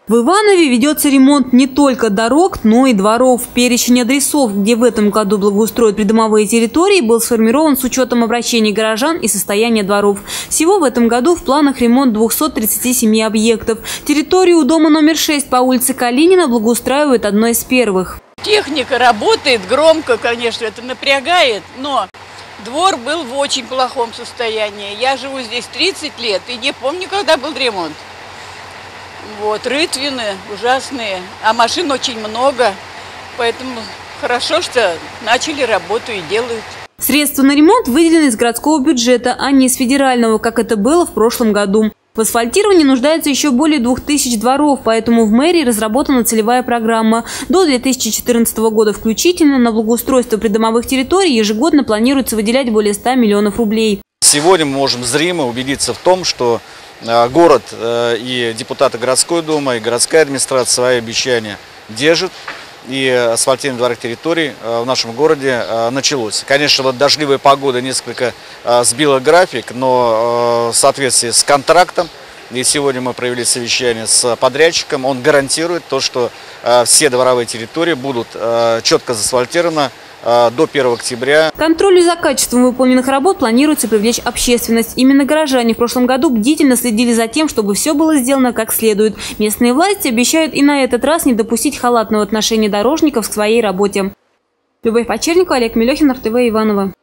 В Иванове ведется ремонт не только дорог, но и дворов. Перечень адресов, где в этом году благоустроят придомовые территории, был сформирован с учетом обращений горожан и состояния дворов. Всего в этом году в планах ремонт 237 объектов. Территорию у дома номер 6 по улице Калинина благоустраивают одной из первых. Техника работает громко, конечно, это напрягает, но двор был в очень плохом состоянии. Я живу здесь 30 лет и не помню, когда был ремонт. Вот, рытвины ужасные, а машин очень много, поэтому хорошо, что начали работу и делают. Средства на ремонт выделены из городского бюджета, а не из федерального, как это было в прошлом году. В асфальтировании нуждается еще более 2000 дворов, поэтому в мэрии разработана целевая программа. До 2014 года включительно на благоустройство придомовых территорий ежегодно планируется выделять более 100 миллионов рублей. Сегодня мы можем зримо убедиться в том, что город и депутаты городской думы, и городская администрация свои обещания держат. И асфальтирование дворовых территорий в нашем городе началось. Конечно, вот дождливая погода несколько сбила график, но в соответствии с контрактом, и сегодня мы провели совещание с подрядчиком, он гарантирует то, что все дворовые территории будут четко заасфальтированы до 1 октября. К контролю за качеством выполненных работ планируется привлечь общественность. Именно горожане в прошлом году бдительно следили за тем, чтобы все было сделано как следует. Местные власти обещают и на этот раз не допустить халатного отношения дорожников к своей работе. Любовь Почерникова, Олег Мелехин, РТВ Иваново.